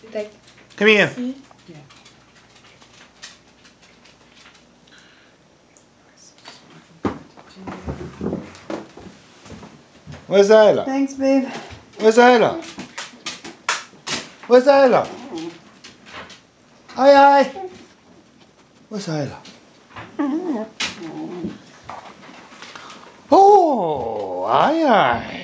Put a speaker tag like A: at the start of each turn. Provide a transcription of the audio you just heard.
A: Like,
B: come here.
A: see?
C: Yeah.
B: Where's Ayla?
C: Thanks, babe.
B: Where's Ayla? Where's Ayla? Aye, aye. Where's Ayla? Oh, aye, aye.